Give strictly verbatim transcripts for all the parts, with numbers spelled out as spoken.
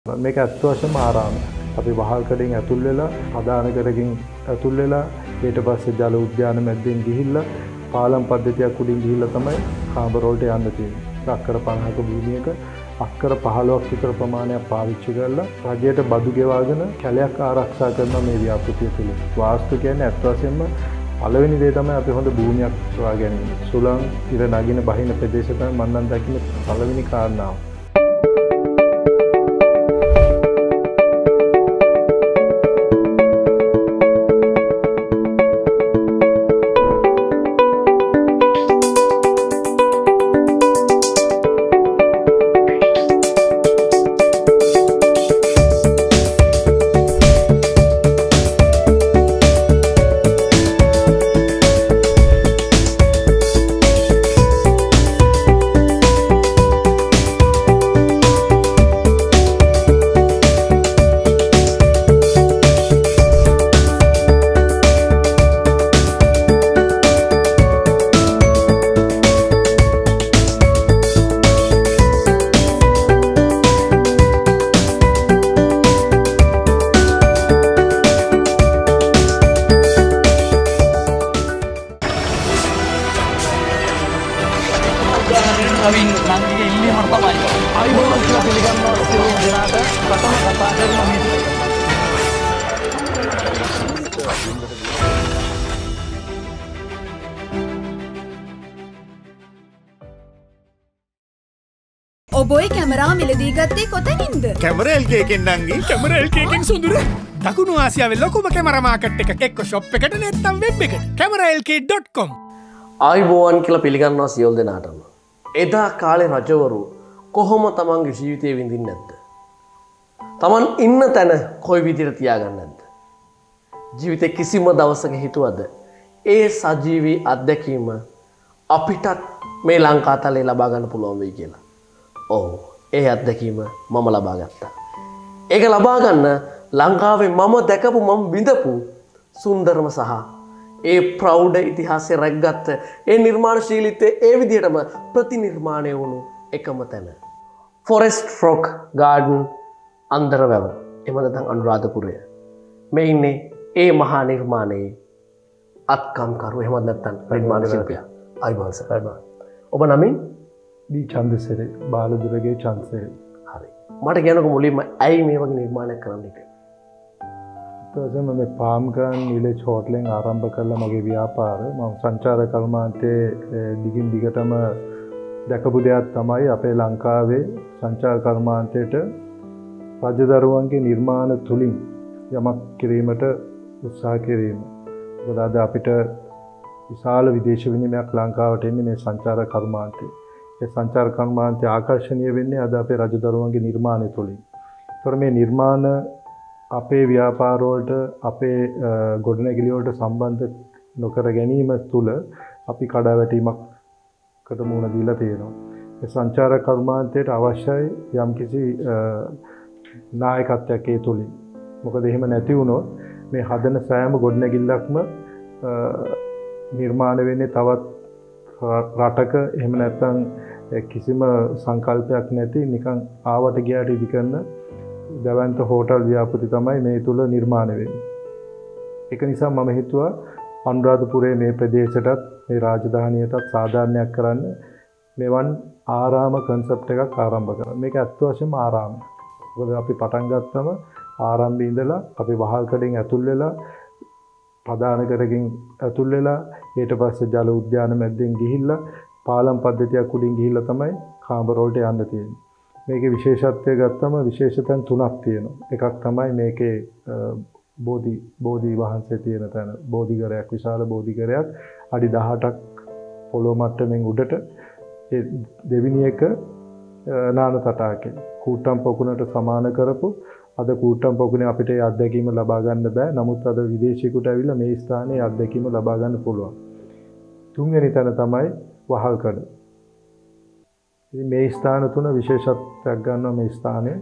මේක ඇත්ත වශයෙන්ම ආරාමයක්. අපි වහල්කඩෙන් ඇතුල් වෙලා, ආදානකරකින් ඇතුල් වෙලා, ඊට පස්සේ ජල උද්‍යාන මැද්දෙන් ගිහිල්ලා, පාලම් පද්ධතියක් උඩින් ගිහිල්ලා තමයි කාමර වලට යන්න තියෙන්නේ. අක්කර පනහක භූමියක අක්කර පහළොවක් විතර ප්‍රමාණයක් පාවිච්චි කරලා රජයට බදු ගෙවාගෙන කැලයක් ආරක්ෂා කරන මේ ව්‍යාපෘතිය තුළ. වාස්තු කියන්නේ ඇත්ත වශයෙන්ම පළවෙනි දේ තමයි අපි හොඳ භූමියක් සොයා ගැනීම. සුළං ඉර නගින බහින ප්‍රදේශ තමයි මම නම් දකින්නේ පළවෙනි කාරණාව. ඔබයි කැමරා මිලදී ගත්තේ කොතනින්ද? කැමරා එල් කේ එකෙන් නංගි. කැමරා එල් කේ එකෙන් සුදුර. දකුණු ආසියාවේ ලොකුම කැමරා මාකට් එක එක්ක ෂොප් එකට නැත්නම් වෙබ් එකට. Camera L K dot com. ආයිබෝවන් කියලා පිළිගන්නවා සියලු දෙනාටම. එදා කාලේ රජවරු කොහොම තමන්ගේ ජීවිතේ විඳින්නේ නැද්ද? තමන් ඉන්න තැන කොයි විදිහට තියාගන්නේ නැද්ද? ජීවිතේ කිසිම දවසක හිතුවද ඒ සජීවී අත්දැකීම අපිටත් මේ ලංකාතලේ ලබා ගන්න පුළුවන් වෙයි කියලා? ඔව්, ඒ අත්දැකීම මම ලබා ගත්තා. ඒක ලබා ගන්න ලංකාවේ මම දැකපු මම විඳපු සුන්දරම සහ ඒ ප්‍රෞඩ ඉතිහාසය රැක්ගත්ත ඒ නිර්මාණශීලීත්වයේ ඒ විදිහටම ප්‍රතිනිර්මාණය වුණු එකම තැන. Forest rock garden Andarawewa. එහෙම නැත්නම් අනුරාධපුරය. මේ ඉන්නේ ඒ මහා නිර්මාණයේ අත්කම්කරු එහෙම නැත්නම් නිර්මාණ ශිල්පියා. අයිබෝන් සර්. ඔබ නමින් දී චන්දසිරි බාලදුරගේ චන්දසිරි. හරි. මට කියනකො මුලින්ම ඇයි මේ වගේ නිර්මාණයක් කරන්න එක? ඒකම මේ පාම් ගන් විලේජ් හෝටලෙන් ආරම්භ කළා මගේ ව්‍යාපාරය. මම සංචාර කර්මාන්තයේ දිගින් දිගටම දැකපු දෙයක් තමයි අපේ ලංකාවේ සංචාර කර්මාන්තයට රජදරුවන්ගේ නිර්මාණ තුලින් යමක් කිරීමට උත්සාහ කිරීම. මොකද අද අපිට විශාල විදේශ විනිමයක් ලංකාවට එන්නේ මේ සංචාර කර්මාන්තයේ. ඒ සංචාර කර්මාන්තය ආකර්ෂණීය වෙන්නේ අද අපේ රජදරුවන්ගේ නිර්මාණය තුලින්. ඒතර මේ නිර්මාණ අපේ ව්‍යාපාර වලට අපේ ගොඩනැගිලි වලට සම්බන්ධ නොකර ගැනීම තුළ අපි කඩාවැටීමකට මුහුණ දීලා තියෙනවා. ඒ සංචාර කර්මාන්තයට අවශ්‍යයි යම්කිසි නායකත්වයක් ඒ තුලින්. මොකද එහෙම නැති වුණොත් මේ හදන සෑම ගොඩනැගිල්ලක්ම නිර්මාණය වෙන්නේ තවත් රටක එහෙම නැත්නම් කිසිම සංකල්පයක් නැති නිකන් ආවට ගියාට ඉදි කරන දවන්ත හෝටල් ව්‍යාපෘති තමයි මේ තුල නිර්මාණය වෙන්නේ. ඒක නිසා මම හිතුවා අනුරාධපුරයේ මේ ප්‍රදේශයටත් මේ රාජධානියටත් සාධාරණයක් කරන්න මෙවන් ආරාම කන්සෙප්ට් එකක් ආරම්භ කරා. මේක ඇත්ත වශයෙන්ම ආරාමයක්. මොකද අපි පටන් ගත්තම ආරම්භයේ ඉඳලා අපි වහල්කඩෙන් ඇතුල් වෙලා ප්‍රධාන කරකින් ඇතුල් වෙලා ඊට පස්සේ ජල උද්‍යාන මැද්දෙන් ගිහිල්ලා පාලම් පද්ධතියක් උඩින් ගිහිල්ලා තමයි කාමර වලට යන්න තියෙන්නේ. මේකේ විශේෂත්වය ගත්තම විශේෂතන් තුනක් තියෙනවා. එකක් තමයි මේකේ බෝධි බෝධි වහන්සේ තියෙන තැන. බෝධිගරයක් විශාල බෝධිගරයක් අඩි දහඅටක් පොළොව මට්ටමින් උඩට. ඒ දෙවෙනි එක නාන තටාකේ කූටම් පොකුණට සමාන කරපු අද කූටම් පොකුණේ අපිට ඒ අත්දැකීම ලබා ගන්න බෑ. නමුත් අද විදේශියෙකුට ඇවිල්ලා මේ ස්ථානයේ අත්දැකීම ලබා ගන්න පුළුවන්. තුන්වෙනි තැන තමයි වහල්කඩ. ඉතින් මේ ස්ථාන තුන විශේෂත්වයක් ගන්නවා මේ ස්ථානයේ.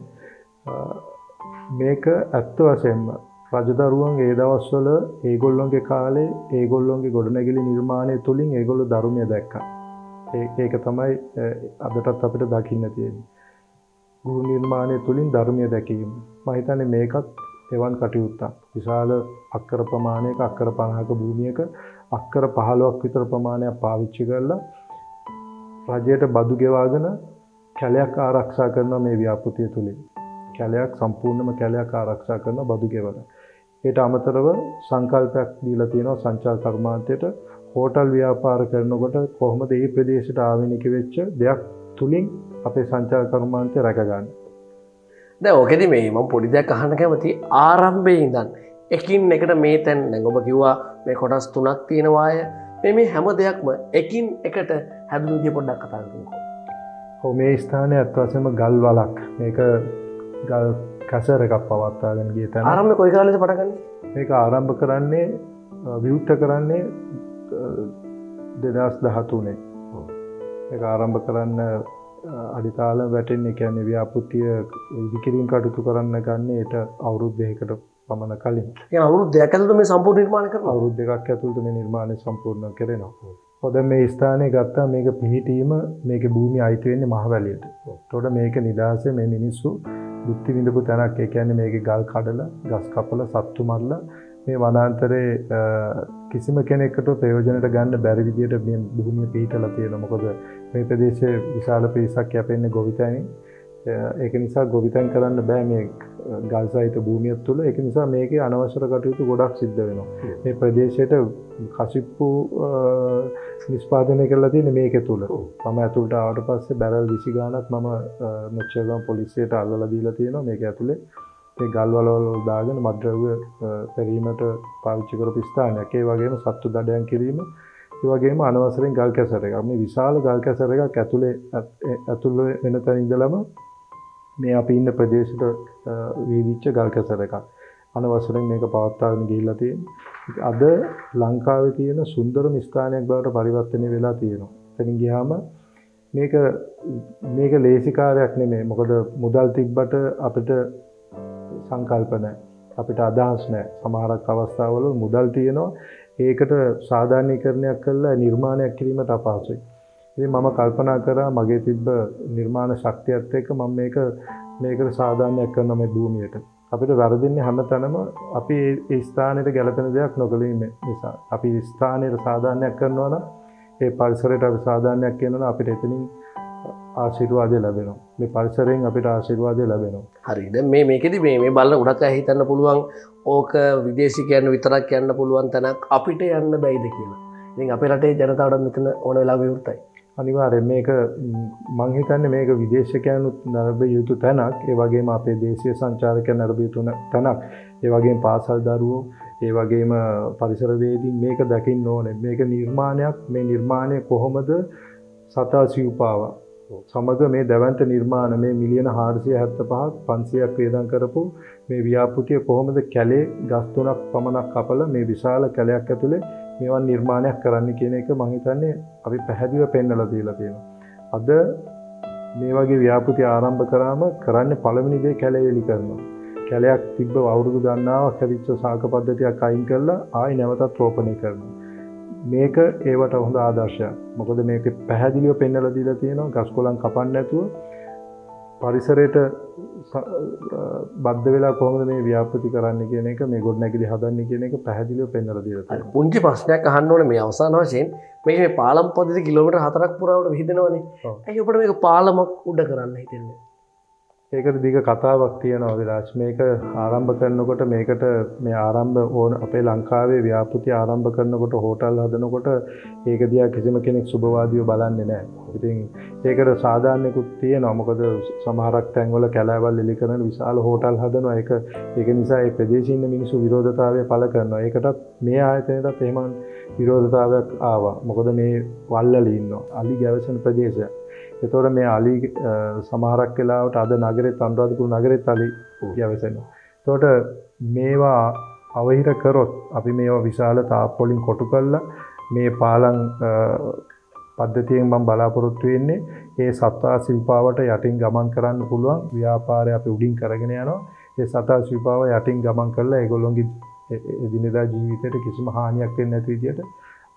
මේක ඇත්ත වශයෙන්ම රජදරුවන් ඒ දවස්වල ඒගොල්ලොන්ගේ කාලේ ඒගොල්ලොන්ගේ ගොඩනැගිලි නිර්මාණය තුලින් ඒගොල්ලෝ ධර්මය දැක්කා. ඒක තමයි අදටත් අපිට දකින්න තියෙන්නේ. ගෘහ නිර්මාණය තුළින් ධර්මය දැකීම. මම හිතන්නේ මේකත් එවන් කටයුත්තක්. විශාල අක්කර ප්‍රමාණයක අක්කර පනහක භූමියක අක්කර පහළොවක් විතර ප්‍රමාණයක් පාවිච්චි කරලා රජයට බදු ගෙවාගෙන කැලයක් ආරක්ෂා කරනවා මේ ව්‍යාපෘතිය තුළින්. කැලයක් සම්පූර්ණම කැලයක් ආරක්ෂා කරන බදු ගෙවලා. ඒට අමතරව සංකල්පයක් දීලා තියෙනවා සංචාර කර්මාන්තයට හෝටල් ව්‍යාපාර කරනකොට කොහොමද මේ ප්‍රදේශයට ආවෙනික වෙච්ච දෙයක් තුලින් අපේ සංචාර කර්මාන්තය රැකගන්න. දැන් ඔකෙදි මේ මම පොඩි දෙයක් අහන්න කැමතියි ආරම්භයේ ඉඳන් එකින් එකට මේ තැන් දැන් ඔබ කිව්වා මේ කොටස් තුනක් තියෙනවාය මේ මේ හැම දෙයක්ම එකින් එකට හැදුණු විදිය පොඩ්ඩක් කතා කරමුකෝ. ඔව් මේ ස්ථානයේ අත් වශයෙන්ම ගල් වලක් මේක ගල් කැසර් එකක් පවත්වාගෙන ගිය තැන. ආරම්භ කොයි කාලෙද පටන් ගන්නේ? මේක ආරම්භ කරන්නේ විවෘත කරන්නේ දෙදහස් දහතුනේ. ඒක ආරම්භ කරන්න අඩිතාල වැටෙන්නේ කියන්නේ ව්‍යාපෘතිය ඉදිකිරීම කටයුතු කරන්න ගන්න ඒට අවුරුදු දෙකකට පමණ කලින්. يعني අවුරුදු දෙකක් ඇතුළත මේ සම්පූර්ණ නිර්මාණය කරනවා. අවුරුදු දෙකක් ඇතුළත මේ නිර්මාණය සම්පූර්ණ කරනවා. ඔද මේ ස්ථානයේ ගත්තා මේක පිහිටීම මේකේ භූමිය අයිති වෙන්නේ මහවැලියට. ඒතකොට මේක නිදාසේ මේ මිනිස්සු බුද්ධි විඳපු තැනක්. ඒ කියන්නේ මේකේ ගල් කඩලා, ගස් කපලා, සත්තු මරලා මේ වනාන්තරයේ කිසිම කෙනෙකුට ප්‍රයෝජනට ගන්න බැරි විදියට මේ භූමිය පිහිටලා තියෙනවා. මොකද මේ ප්‍රදේශයේ විශාල පිරිසක් යැපෙන්නේ ගොවිතැනින්. ඒක නිසා ගොවිතැන් කරන්න බෑ මේ ගල් සහිත භූමිය තුළ. ඒක නිසා මේකේ අනවශ්‍ය කටයුතු ගොඩක් සිද්ධ වෙනවා. මේ ප්‍රදේශයට කසිප්පු නිෂ්පාදනය කරලා තියෙන්නේ මේකේ තුල. මම ඇතුළට ආවට පස්සේ බැරල් විසි ගාණක් මම මෙච්චරම පොලිසියට අල්ලලා දීලා තියෙනවා මේක ඇතුලේ. මේ ගල් වල වල දාගෙන මද්ද්‍රව්‍ය පෙරීමට පාවිච්චි කරපු ස්ථානයක්. ඒ වගේම සත්තු දඩයන් කිරීම, ඒ වගේම අනවසරයෙන් ගල් කැසර එකක්. මේ විශාල ගල් කැසර එකක් ඇතුලේ ඇතුලේ වෙන තැන ඉඳලම මේ අපි ඉන්න ප්‍රදේශයට වීදිච්ච ගල් කැසර එකක්. අනවසරයෙන් මේක පවත්වාගෙන ගිහිල්ලා තියෙනවා. අද ලංකාවේ තියෙන සුන්දරම ස්ථානයක් බවට පරිවර්තනය වෙලා තියෙනවා. එතනින් ගියාම මේක මේක ලේසි කාර්යයක් නෙමෙයි. මොකද මුදල් තිබ්බට අපිට සංකල්ප නැහැ. අපිට අදහස් නැහැ. සමහරක් අවස්ථාවල මුදල් තියෙනවා. ඒකට සාධාරණීකරණයක් කරලා නිර්මාණයක් කිරීමට අපහසුයි. ඉතින් මම කල්පනා කරා මගේ තිබ්බ නිර්මාණ ශක්තියත් එක්ක මම මේක මේකට සාධාරණයක් කරන මේ භූමියට. අපිට වරදින්නේ හැමතැනම අපි ඒ ස්ථානයට ගැලපෙන දෙයක් නොකළේ නිසා. අපි ස්ථානයට සාධාරණයක් කරනවා නම් ඒ පරිසරයට අපි සාධාරණයක් කියනවා නම් අපිට එතනින් ආශිර්වාදය ලැබෙනවා. මේ පරිසරයෙන් අපිට ආශිර්වාදය ලැබෙනවා. හරි. දැන් මේ මේකෙදි මේ මේ බලන උඩක් අය හිතන්න පුළුවන් ඕක විදේශිකයන් විතරක් යන්න පුළුවන් තැනක් අපිට යන්න බැයිද කියලා. ඉතින් අපේ රටේ ජනතාවට මෙතන ඕන වෙලාවෙ විවෘතයි. අනිවාර්යයෙන් මේක මං හිතන්නේ මේක විදේශිකයන්ුත් නරඹ යුතු තැනක්. ඒ වගේම අපේ දේශීය සංචාරකයන් නරඹ යුතු තැනක්. ඒ වගේම පාසල් දරුවෝ, ඒ වගේම පරිසරවේදී මේක දකින්න ඕනේ. මේක නිර්මාණයක්. මේ නිර්මාණය කොහොමද සතා සිව්පාවා සමග මේ දැවැන්ත නිර්මාණ මේ මිලියන හාරසිය හැත්තෑ පහක් පන්සියයක් වේදම් කරපු මේ ව්‍යාපෘතිය කොහොමද කැලේ ගස් තුනක් පමණක් කපලා මේ විශාල කැලයක් ඇතුලේ මේවන් නිර්මාණයක් කරන්න කියන එක මම හිතන්නේ අපි පැහැදිලිව පෙන්නලා දීලා තියෙනවා. අද මේ වගේ ව්‍යාපෘති ආරම්භ කරාම කරන්නේ පළවෙනි දේ කැලේ වෙලි කරනවා. කැලයක් තිබ්බ අවුරුදු ගණනාවක් හැදිච්ච සාක පද්ධතියක් අයින් කරලා ආයි නැවතත් රෝපණය කරනවා. මේක ඒවට හොඳ ආදර්ශයක්. මොකද මේක පැහැදිලිව පෙන්නලා දීලා තියෙනවා ගස් කොළන් කපන්න නැතුව පරිසරයට බද්ධ වෙලා කොහොමද මේ ව්‍යාපෘති කරන්න කියන එක මේ ගොඩනැගිලි හදන්නේ කියන එක පැහැදිලිව පෙන්නලා දීලා තියෙනවා. පුංචි ප්‍රශ්නයක් අහන්න ඕනේ මේ අවසාන වශයෙන් මේක මේ පාලම් පද්ධතිය කිලෝමීටර් හතරක් පුරාවට විහිදෙනවනේ. ඇයි ඔබට මේක පාලමක් උඩ කරන්න හිතෙන්නේ? ඒකට දිග කතාවක් තියෙනවා විලාස්. මේක ආරම්භ කරනකොට මේකට මේ ආරම්භ ඕන අපේ ලංකාවේ ව්‍යාපෘති ආරම්භ කරනකොට හෝටල් හදනකොට ඒක දිහා කිසිම කෙනෙක් සුබවාදීව බලන්නේ නැහැ. ඉතින් ඒකට සාධාරණයකුත් තියෙනවා. මොකද සමහරක් තැන්වල කැලෑවල් එලි කරන විශාල හෝටල් හදනවා. ඒක ඒක නිසා ඒ ප්‍රදේශයේ ඉන්න මිනිස්සු විරෝධතාවය පළ කරනවා. ඒකටත් මේ ආයතනයටත් එහෙම විරෝධතාවයක් ආවා. මොකද මේ වල්වල ඉන්නවා. අලි ගැවසෙන ප්‍රදේශයක්. එතකොට මේ අලි සමහරක් වෙලාවට අද නගරෙත් අනුරාධපුර නගරෙත් අලි ගැවසෙනවා. එතකොට මේවා අවහිර කරොත් අපි මේවා විශාල තාප් වලින් කොටු කරලා මේ පාලම් පද්ධතියෙන් මම බලාපොරොත්තු වෙන්නේ ඒ සත්තා ශිල්පාවට යටින් ගමන් කරන්න පුළුවන් ව්‍යාපාරය අපි උඩින් කරගෙන යනවා. ඒ සත්තා ශිල්පාව යටින් ගමන් කරලා ඒගොල්ලොන්ගේ එදිනෙදා ජීවිතයට කිසිම හානියක් වෙන්නේ නැති විදිහට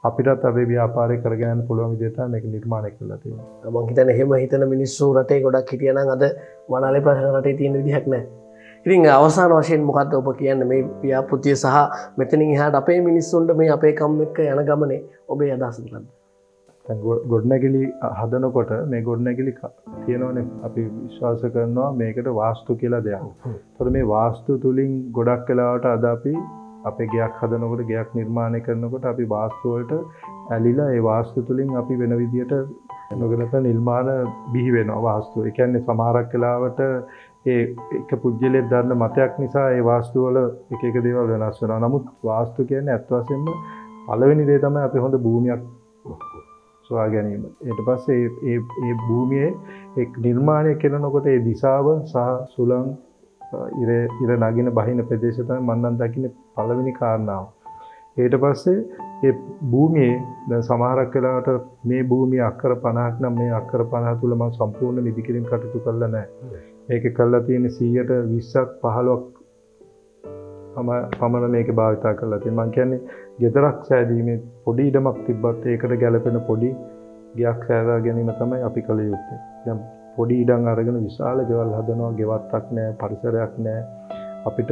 අපිටත් අපේ ව්‍යාපාරය කරගෙන යන්න පුළුවන් විදිහට මේක නිර්මාණය කරලා තියෙනවා. මම හිතන්නේ එහෙම හිතන මිනිස්සු රටේ ගොඩක් හිටියා නම් අද වනාලේ ප්‍රශ්න රටේ තියෙන විදිහක් නැහැ. ඉතින් අවසාන වශයෙන් මොකද්ද ඔබ කියන්නේ මේ ව්‍යාපෘතිය සහ මෙතනින් එහාට අපේ මිනිස්සුන්ට මේ අපේ කම් එක්ක යන ගමනේ ඔබේ අදහස මොකද්ද? දැන් ගොඩනැගිලි හදනකොට මේ ගොඩනැගිලි තියෙනවනේ අපි විශ්වාස කරනවා මේකට වාස්තු කියලා දෙයක්. ඒතකොට මේ වාස්තු තුලින් ගොඩක් වෙලාවට අද අපි අපේ ගයක් හදනකොට ගයක් නිර්මාණය කරනකොට අපි වාස්තු වලට ඇලිලා ඒ වාස්තු තුලින් අපි වෙන විදියට නොගලප නිර්මාණ බිහි වෙනවා වාස්තු. ඒ කියන්නේ සමහරක් වෙලාවට ඒ එක පුජ්‍යලේ දන්න මතයක් නිසා ඒ වාස්තු වල එක එක දේවල් වෙනස් වෙනවා. නමුත් වාස්තු කියන්නේ අත් වශයෙන්ම පළවෙනි දේ තමයි අපි හොඳ භූමියක් සොයා ගැනීම. ඊට පස්සේ ඒ ඒ භූමියේ එක් නිර්මාණය කරනකොට ඒ දිශාව සහ සුළං ඉර ඉර නගින බහින ප්‍රදේශය තමයි මම නම් දකින්නේ පළවෙනි කාරණාව. ඊට පස්සේ ඒ භූමියේ දැන් සමහරක් වෙලාවට මේ භූමිය අක්කර පනහක් නම් මේ අක්කර පනහ තුල මම සම්පූර්ණ නිදිකිරීම කටයුතු කළා නැහැ. මේක කළා තියෙන්නේ සීයට විස්සක් පහළොවක් පමණ මේක භාවිතා කරලා තියෙනවා. මම කියන්නේ ගෙදරක් සෑදීමේ පොඩි ඉඩමක් තිබ්බත් ඒකට ගැලපෙන පොඩි ගයක් සෑදා ගැනීම තමයි අපි කළ යුත්තේ. දැන් පොඩි ඉඩම් අරගෙන විශාල ගෙවල් හදනවා, ගෙවත්තක් නැහැ, පරිසරයක් නැහැ. අපිට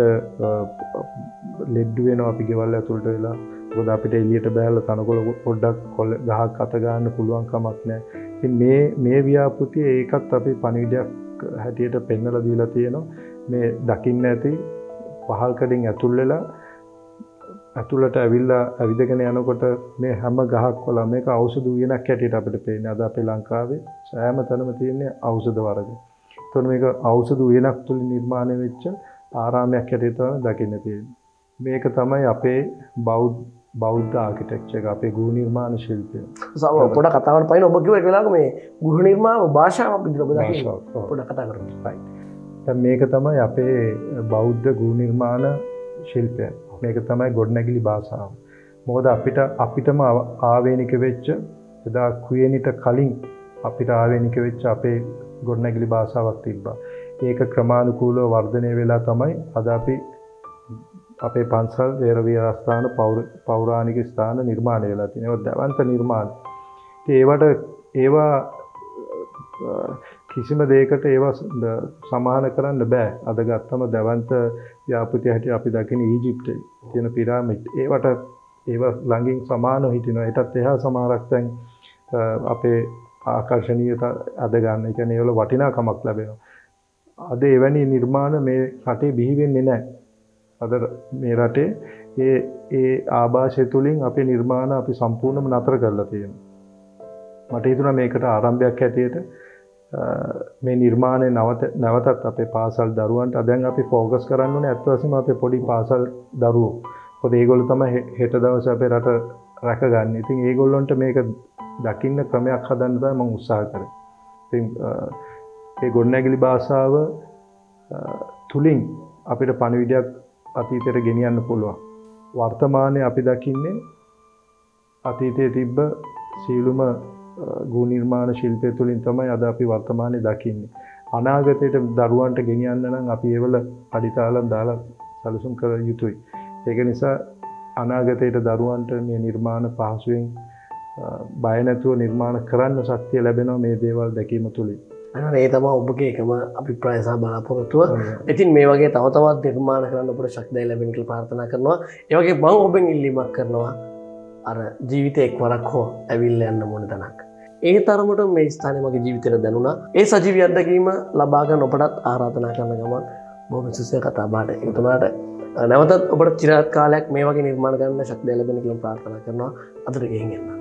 ලෙඩ වෙනවා අපි ගෙවල් ඇතුළට වෙලා. මොකද අපිට එළියට බහැලා තනකොළ පොඩ්ඩක් ගහක් අත ගන්න පුළුවන් කමක් නැහැ. ඉතින් මේ මේ ව්‍යාපෘතිය ඒකත් අපි පණිවිඩයක් හැටියට පෙන්වලා දීලා තියෙනවා. මේ දකින්න ඇති පහල් කඩින් ඇතුල් වෙලා ඇතුළට ඇවිල්ලා ඇවිදගෙන යනකොට මේ හැම ගහක් වල මේක ඖෂධ උයනක් හැටියට අපිට පේන්නේ. අද අපේ ලංකාවේ සෑම තැනම තියෙන්නේ ඖෂධ වර්ග. එතකොට මේක ඖෂධ උයනක් තුලින් නිර්මාණය වෙච්ච ආරාමයක් හැටියට තමයි දකින්න තියෙන්නේ. මේක තමයි අපේ බෞද්ධ බෞද්ධ ආකිටෙක්චර් එක, අපේ ගෘහ නිර්මාණ ශිල්පය. පොඩ කතාවට පයින් ඔබ කිව්ව එක වෙලාවක මේ ගෘහ නිර්මාණ භාෂාවක් විදිහට ඔබ දකින්න පොඩ කතා කරමු. right. දැන් මේක තමයි අපේ බෞද්ධ ගෘහ නිර්මාණ ශිල්පය. මේක තමයි ගොඩනැගිලි භාෂාව. මොකද අපිට අපිටම ආවේනික වෙච්ච එදා කුයේනිට කලින් අපිට ආවේනික වෙච්ච අපේ ගොඩනැගිලි භාෂාවක් තිබ්බා. ඒක ක්‍රමානුකූලව වර්ධනය වෙලා තමයි අද අපි අපේ පන්සල් වේර විහාරස්ථාන පෞරාණික ස්ථාන නිර්මාණය වෙලා තියෙනවා. ඒවා දවන්ත නිර්මාණ. ඒවට ඒවා කිසිම දෙයකට ඒවා සමාන කරන්න බෑ. අද ගත්තම දවන්ත ව්‍යාපෘතිය හැටියට අපි දකින ඊජිප්තේ තියෙන පිරාමිඩ් ඒවට ඒවා ළඟින් සමානව හිටිනවා. ඒටත් එහා සමහරක් දැන් අපේ ආකර්ශනීයතා අද ගන්න. ඒ කියන්නේ ඒවල වටිනාකමක් ලැබෙනවා. අද එවැනි නිර්මාණ මේ රටේ බිහි වෙන්නේ නැහැ. අද මේ රටේ ඒ ඒ ආభాෂය තුලින් අපේ නිර්මාණ අපි සම්පූර්ණයෙන්ම නතර කරලා තියෙනවා. මට හිතුණා මේකට ආරම්භයක් හැටියට මේ නිර්මාණය නැවත නැවතත් අපේ පාසල් දරුවන්ට දැන් අපි ફોකස් කරන්න ඕනේ අත් වශයෙන්ම අපේ පොඩි පාසල් දරුවෝ. මොකද ඒගොල්ලෝ තමයි හෙට දවසේ අපේ රට රැකගන්නේ. ඉතින් ඒගොල්ලන්ට මේක දකින්න ක්‍රමයක් හදන්න තමයි මම උත්සාහ කරේ. ඉතින් ඒ ගොඩනැගිලි භාෂාව තුලින් අපිට පණිවිඩයක් අතීතයට ගෙනියන්න පුළුවන්. වර්තමානයේ අපි දකින්නේ අතීතයේ තිබ්බ සීලුම ගෘහ නිර්මාණ ශිල්පය තුලින් තමයි අද අපි වර්තමානයේ දකින්නේ. අනාගතයට දරුවන්ට ගෙනියන්න නම් අපි ඒවල අඩිතාලම් දාලා සැලසුම් කර යුතුයි. ඒක නිසා අනාගතයට දරුවන්ට මේ නිර්මාණ පහසුවෙන් බය නැතුව නිර්මාණ කරන්න ශක්තිය ලැබෙනවා මේ දේවල් දැකීම තුලින්. අන්න ඒ තමයි ඔබගේ එකම අභිප්‍රාය සහ බලාපොරොත්තුව. ඉතින් මේ වගේ තව තවත් නිර්මාණ කරන්න ඔබට ශක්තිය ලැබෙන්න කියලා ප්‍රාර්ථනා කරනවා. ඒ වගේ මම ඔබෙන් ඉල්ලීමක් කරනවා. අර ජීවිතේ එක්වරක් හෝ ඇවිල්ලා යන්න මොන තැනක්. ඒ තරමට මේ ස්ථානයේ මගේ ජීවිතේට දැනුණා. ඒ සජීවී අත්දැකීම ලබා ගන්න ඔබටත් ආරාධනා කරන ගමන් බොහොම සුසය කතා බහට එකතුනාට නැවතත් ඔබට චිරාත් කාලයක් මේ වගේ නිර්මාණ කරන්න ශක්තිය ලැබෙන්න කියලා ප්‍රාර්ථනා කරනවා. අදට ගෙහින් යන්න.